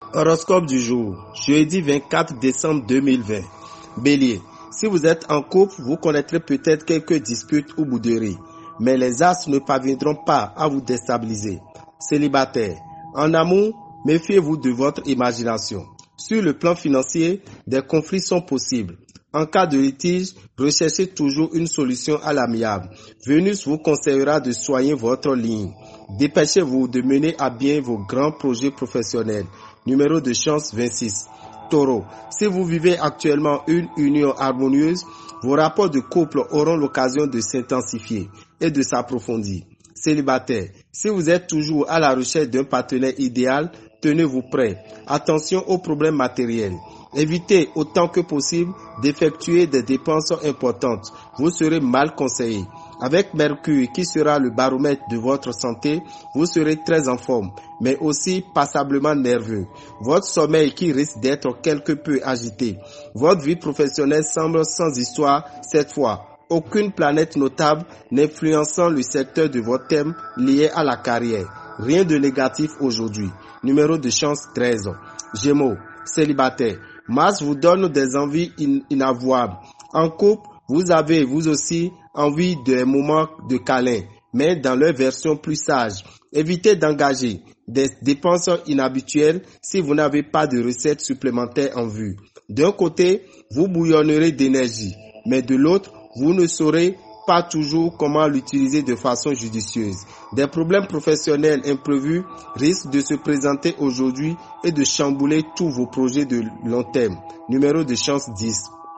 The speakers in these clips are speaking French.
Horoscope du jour, jeudi 24 décembre 2020. Bélier, si vous êtes en couple, vous connaîtrez peut-être quelques disputes ou bouderies, mais les astres ne parviendront pas à vous déstabiliser. Célibataire, en amour, méfiez-vous de votre imagination. Sur le plan financier, des conflits sont possibles. En cas de litige, recherchez toujours une solution à l'amiable. Vénus vous conseillera de soigner votre ligne. Dépêchez-vous de mener à bien vos grands projets professionnels. Numéro de chance 26. Taureau, si vous vivez actuellement une union harmonieuse, vos rapports de couple auront l'occasion de s'intensifier et de s'approfondir. Célibataire, si vous êtes toujours à la recherche d'un partenaire idéal, tenez-vous prêt. Attention aux problèmes matériels. Évitez autant que possible d'effectuer des dépenses importantes. Vous serez mal conseillé. Avec Mercure qui sera le baromètre de votre santé, vous serez très en forme, mais aussi passablement nerveux. Votre sommeil qui risque d'être quelque peu agité. Votre vie professionnelle semble sans histoire cette fois. Aucune planète notable n'influençant le secteur de votre thème lié à la carrière. Rien de négatif aujourd'hui. Numéro de chance 13. Gémeaux, célibataire. Mars vous donne des envies inavouables. En couple, vous avez vous aussi envie de moments de câlin, mais dans leur version plus sage. Évitez d'engager des dépenses inhabituelles si vous n'avez pas de recettes supplémentaires en vue. D'un côté, vous bouillonnerez d'énergie, mais de l'autre, vous ne saurez pas toujours comment l'utiliser de façon judicieuse. Des problèmes professionnels imprévus risquent de se présenter aujourd'hui et de chambouler tous vos projets de long terme. Numéro de chance 10.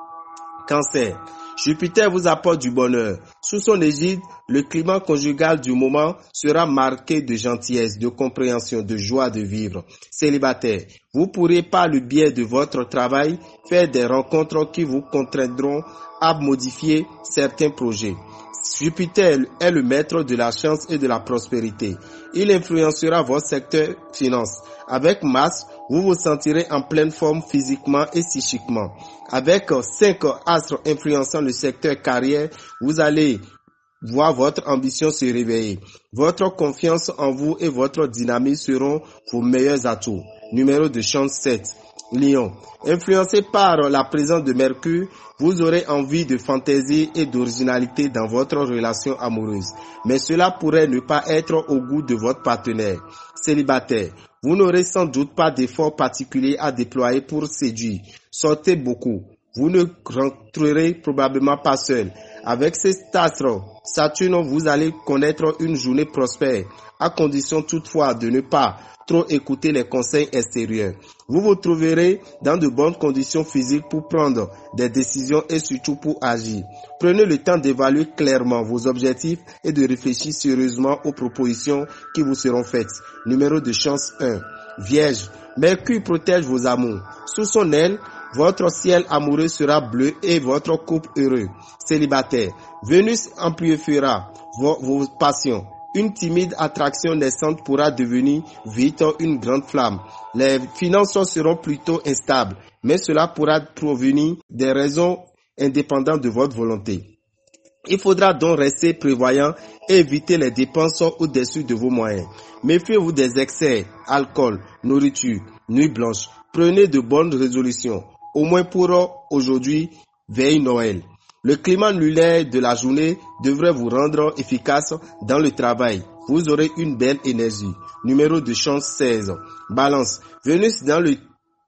Cancer. Jupiter vous apporte du bonheur. Sous son égide, le climat conjugal du moment sera marqué de gentillesse, de compréhension, de joie de vivre. Célibataire, vous pourrez par le biais de votre travail faire des rencontres qui vous contraindront à modifier certains projets. Jupiter est le maître de la chance et de la prospérité. Il influencera votre secteur finance. Avec Mars, vous vous sentirez en pleine forme physiquement et psychiquement. Avec 5 astres influençant le secteur carrière, vous allez voir votre ambition se réveiller. Votre confiance en vous et votre dynamisme seront vos meilleurs atouts. Numéro de chance 7. Lion. Influencé par la présence de Mercure, vous aurez envie de fantaisie et d'originalité dans votre relation amoureuse. Mais cela pourrait ne pas être au goût de votre partenaire. Célibataire. Vous n'aurez sans doute pas d'efforts particuliers à déployer pour séduire. Sortez beaucoup. Vous ne rentrerez probablement pas seul. Avec cet astre, Saturne, vous allez connaître une journée prospère, à condition toutefois de ne pas trop écouter les conseils extérieurs. Vous vous trouverez dans de bonnes conditions physiques pour prendre des décisions et surtout pour agir. Prenez le temps d'évaluer clairement vos objectifs et de réfléchir sérieusement aux propositions qui vous seront faites. Numéro de chance 1. Vierge, Mercure protège vos amours. Sous son aile, votre ciel amoureux sera bleu et votre couple heureux. Célibataire, Vénus amplifiera vos passions. Une timide attraction naissante pourra devenir vite une grande flamme. Les finances seront plutôt instables, mais cela pourra provenir des raisons indépendantes de votre volonté. Il faudra donc rester prévoyant et éviter les dépenses au-dessus de vos moyens. Méfiez-vous des excès, alcool, nourriture, nuit blanche. Prenez de bonnes résolutions, au moins pour aujourd'hui, veille Noël. Le climat lunaire de la journée devrait vous rendre efficace dans le travail. Vous aurez une belle énergie. Numéro de chance 16. Balance. Vénus dans le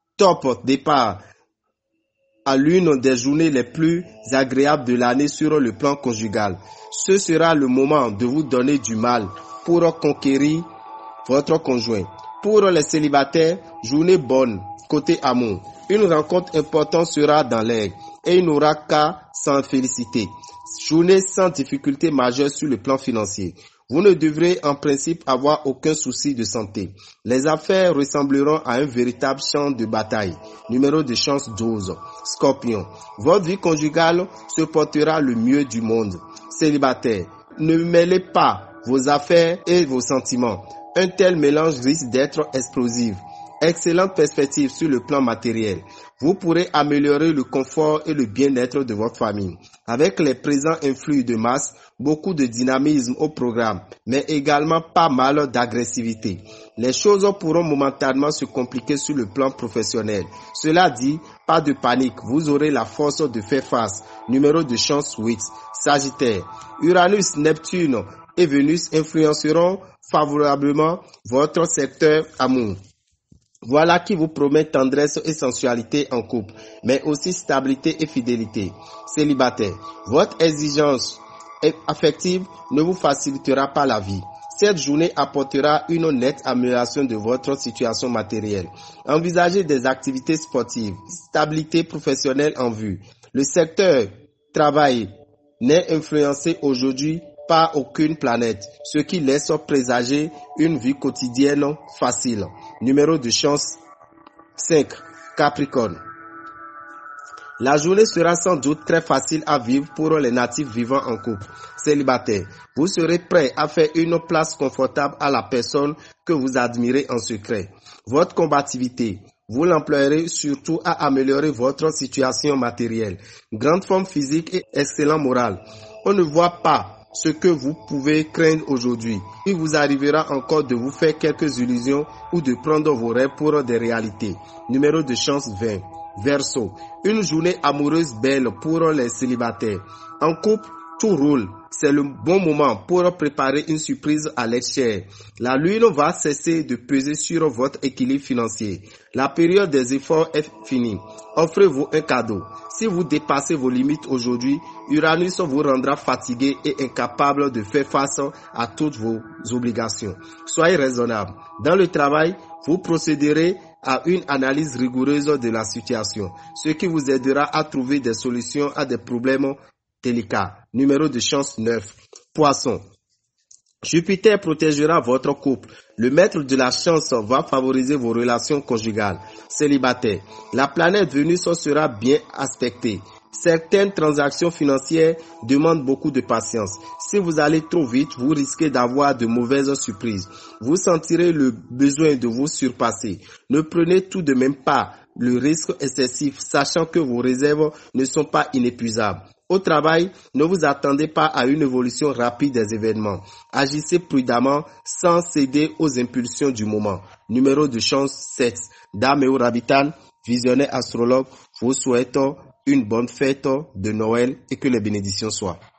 top départ à l'une des journées les plus agréables de l'année sur le plan conjugal. Ce sera le moment de vous donner du mal pour conquérir votre conjoint. Pour les célibataires, journée bonne côté amour. Une rencontre importante sera dans l'air et il n'aura qu'à s'en féliciter. Journée sans difficulté majeure sur le plan financier. Vous ne devrez en principe avoir aucun souci de santé. Les affaires ressembleront à un véritable champ de bataille. Numéro de chance 12. Scorpion. Votre vie conjugale se portera le mieux du monde. Célibataire. Ne mêlez pas vos affaires et vos sentiments. Un tel mélange risque d'être explosif. Excellente perspective sur le plan matériel. Vous pourrez améliorer le confort et le bien-être de votre famille. Avec les présents influx de Mars, beaucoup de dynamisme au programme, mais également pas mal d'agressivité. Les choses pourront momentanément se compliquer sur le plan professionnel. Cela dit, pas de panique, vous aurez la force de faire face. Numéro de chance 8. Sagittaire. Uranus, Neptune et Vénus influenceront favorablement votre secteur amour. Voilà qui vous promet tendresse et sensualité en couple, mais aussi stabilité et fidélité. Célibataire, votre exigence affective ne vous facilitera pas la vie. Cette journée apportera une nette amélioration de votre situation matérielle. Envisagez des activités sportives, stabilité professionnelle en vue. Le secteur travail n'est influencé aujourd'hui par aucune planète, ce qui laisse présager une vie quotidienne facile. Numéro de chance 5. Capricorne. La journée sera sans doute très facile à vivre pour les natifs vivant en couple. Célibataire, vous serez prêt à faire une place confortable à la personne que vous admirez en secret. Votre combativité, vous l'emploierez surtout à améliorer votre situation matérielle. Grande forme physique et excellent moral. On ne voit pas ce que vous pouvez craindre aujourd'hui. Il vous arrivera encore de vous faire quelques illusions ou de prendre vos rêves pour des réalités. Numéro de chance 20. Verseau. Une journée amoureuse belle pour les célibataires. En couple, tout roule. C'est le bon moment pour préparer une surprise à l'ex chère. La lune va cesser de peser sur votre équilibre financier. La période des efforts est finie. Offrez-vous un cadeau. Si vous dépassez vos limites aujourd'hui, Uranus vous rendra fatigué et incapable de faire face à toutes vos obligations. Soyez raisonnable. Dans le travail, vous procéderez à une analyse rigoureuse de la situation, ce qui vous aidera à trouver des solutions à des problèmes délicats. Numéro de chance 9. Poisson. Jupiter protégera votre couple. Le maître de la chance va favoriser vos relations conjugales. Célibataire. La planète Vénus sera bien aspectée. Certaines transactions financières demandent beaucoup de patience. Si vous allez trop vite, vous risquez d'avoir de mauvaises surprises. Vous sentirez le besoin de vous surpasser. Ne prenez tout de même pas le risque excessif, sachant que vos réserves ne sont pas inépuisables. Au travail, ne vous attendez pas à une évolution rapide des événements. Agissez prudemment sans céder aux impulsions du moment. Numéro de chance 7. Dame et Rabitan, visionnaire astrologue, vous souhaite une bonne fête de Noël et que les bénédictions soient.